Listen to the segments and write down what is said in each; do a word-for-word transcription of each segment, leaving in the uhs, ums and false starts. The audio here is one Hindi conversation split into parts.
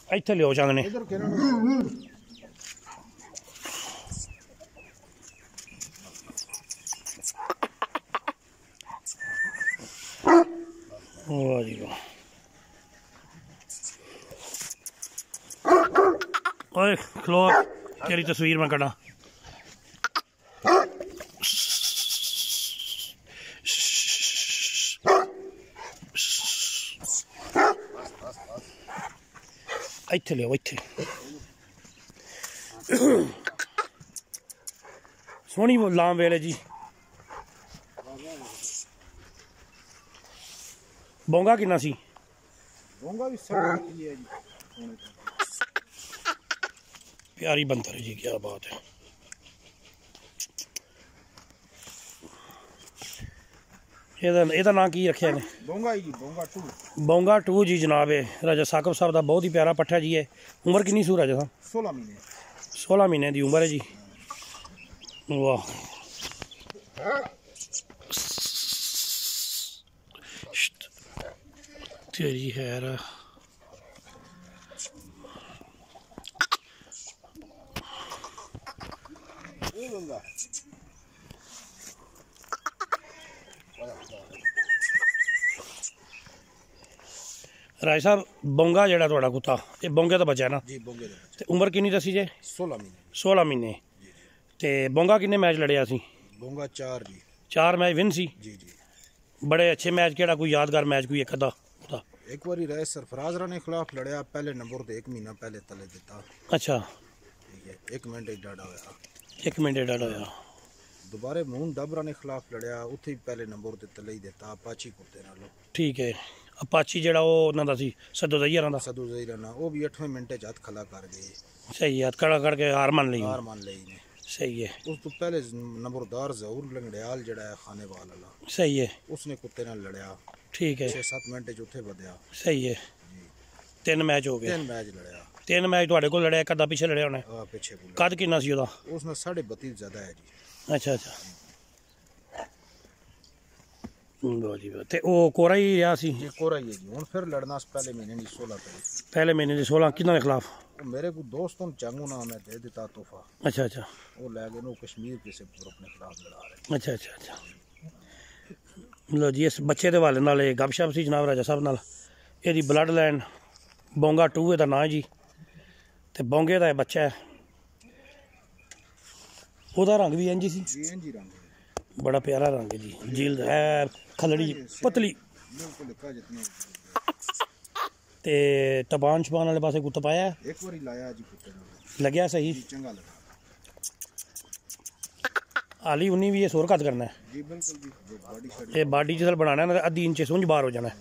इत्थे लियो चंग ने वाह जी वाह। ओए खलो तेरी तस्वीर मैं कटा। इत्थे लियो इत्थे सोहनी लाम वेले जी। बोंगा किन्ना सी? बोंगा भी है जी। प्यारी बंदर है जी, क्या बात है। ਇਹਦਾ ਨਾਂ ਕੀ ਰੱਖਿਆ ਨੇ? ਬੋਂਗਾ ਜੀ, ਬੋਂਗਾ टू। ਬੋਂਗਾ टू जी जनाब है राजा साकब साहब का बहुत ही प्यारा पट्ठा जी है। उम्र कितनी सू राजा साहब? सोलह महीने। सोलह महीने की उम्र है जी। वाह तेरी खैर। राज साहब बोंगा जेड़ा तुहाडा कुत्ता ये बोंगे तो बचा ना जी? बोंगे ते उम्र कितनी दसी जे? सोलह महीने। सोलह महीने ते बोंगा किन्ने मैच लड़िया सी? बोंगा चार जी। चार मैच विन सी जी जी। बड़े अच्छे मैच, केड़ा कोई यादगार मैच कोई एक अद्धा? एक बारी रहे सरफराज राणे खिलाफ लड़िया, पहले नंबर ते एक महीना पहले तले दिता। अच्छा एक मिनट डाढ़ा होया। एक मिनट डाढ़ा होया। दोबारा मून डबरा ने खिलाफ लड़िया, उत्थे भी पहले नंबर ते तले ही दिता अपाची कुत्ते नालों। ठीक है। अपाची जेड़ा वो उन्हां दा सी सदो ज़हीरा दा। सदो ज़हीरा ना वो भी अठवें मिनटे च हथ खला कर गए। सही है, हथ खड़ा करके हार मान ली। हार मान ली ने। सही है। उस तो पहले नंबरदार जहूर लंगड़ियाल जेड़ा है खानेवाल वाला। सही है। उसने कुत्ते नाल लड़िया। ठीक है। छे सात मिनट च उत्थे बधया। सही है। तीन मैच हो गए। तीन मैच लड़िया। तीन मैच तुहाडे कोल लड़िया, कदा पीछे लड़िया होने? हां पीछे। कद किन्ना सी ओदा? उसने साढ़े बत्तीस ज्यादा है जी। अच्छा अच्छा जी। ते ओ कोरा ही रहा सी जी? कोरा ही है जी। हुन फिर लड़ना पहले महीने दी सोलह तारीख। पहले महीने दी सोलह किन्ना दे खिलाफ? मेरे को दोस्तों चंगू नाम है दे दिता तोहफा। अच्छा अच्छा। वो ले गए नो कश्मीर किसी ग्रुप ने खिलाफ लड़ा रहे। अच्छा अच्छा अच्छा। लो जी इस बच्चे दे हवाले नाल गपशप सी जनाब राजा साहब नाल। एदी ब्लड लाइन बोंगा टू एदा नाम जी ते बोंगे दा बच्चा है। ओदा रंग भी इंज सी जी? इंज ही रंग बड़ा प्यारा रंग है जी। जिल्द है खलड़ी पतली ते तपान छपान वाले पासे कुत्ता पाया? एक बारी लाया जी कुत्ते लगया सही चंगा लगा। हाली उन्नी भी ये सोर कद करना है जी? बिल्कुल जी। ये बॉडी जिसल बनाना है अद्धी इंच सुंज बाहर हो जाना है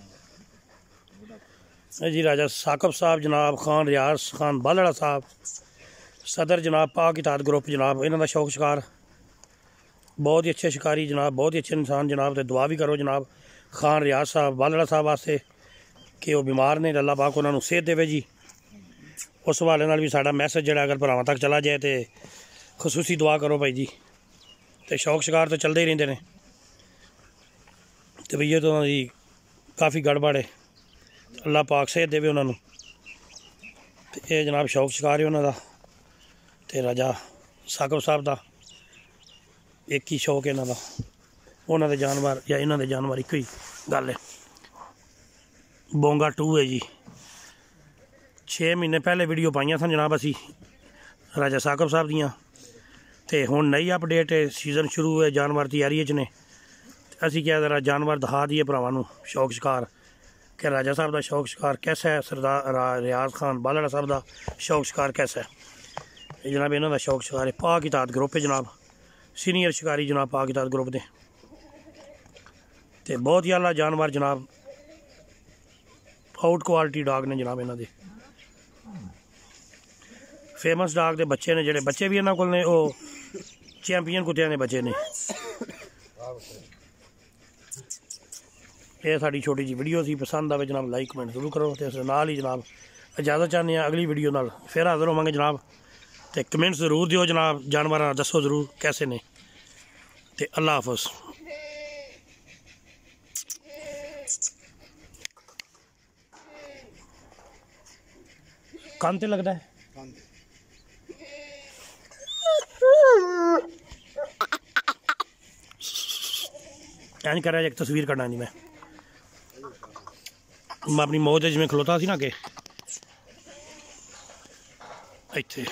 जी। राजा साकब साहब जनाब, खान रियाज खान बालड़ा साहब सदर जनाब पाक इताद ग्रुप जनाब, इन्हों का शौक शिकार बहुत ही अच्छे शिकारी जनाब, बहुत ही अच्छे इंसान जनाब। तो दुआ भी करो जनाब खान रियाज साहब बालड़ा साहब वास्ते कि वो बीमार ने, अल्लाह पाक उन्होंने सेहत देवे जी। उस हवाले नाल भी साडा मैसेज जेड़ा अगर भरावां तक चला जाए तो खसूसी दुआ करो भाई जी। तो शौक शिकार तो चलते ही रहते हैं तो भैया तो जी काफ़ी गड़बड़ है, अल्लाह पाक सेहत देवे उन्होंने। तो ये जनाब शौक शिकार है उन्होंने ते राजा साकब साहब का एक ही शौक है इन्हों का। उन्होंने जानवर या इन्होंने जानवर एक ही गल है। बोंगा टू है जी। छे महीने पहले वीडियो पाइया सन जनाब असी राजा साकब साहब दियाँ ते हुण नई अपडेट है, सीजन शुरू है, जानवर तैयारी च ने। असी क्या जरा जानवर दिखा दिए भरावां शौक शिकार कि राजा साहब का शौक शिकार कैसा है, सरदार रियाज खान बालड़ा साहब का शौक शिकार कैसा है। जनाब इन्हों का शौक शिकार है पाक इताद ग्रुप है जनाब, सीनियर शिकारी जनाब पाक इताद ग्रुप दे ते बहुत ही आला जानवर जनाब, आउट क्वालिटी डॉग ने जनाब। इन्हों के फेमस डॉग के बच्चे ने, जेडे बच्चे भी इन्हों को ने वो चैंपियन कुत्तियां के बच्चे ने। ये साड़ी छोटी जी वीडियो सी, पसंद आवे जनाब लाइक कमेंट जरूर करो। तो इस नाल ही जनाब इजाजत चाहते हैं, अगली वीडियो नाल फिर हाजिर होवांगे जनाब। तो कमेंट्स जरूर दियो जनाब, जानवर दसो जरूर कैसे ने। तो अल्लाह हाफिज़। कान ते लगदा है इंज कर एक तस्वीर कढ़ना जी मैं मैं अपनी मौज जिमें खलोता सी ना कि इत्थे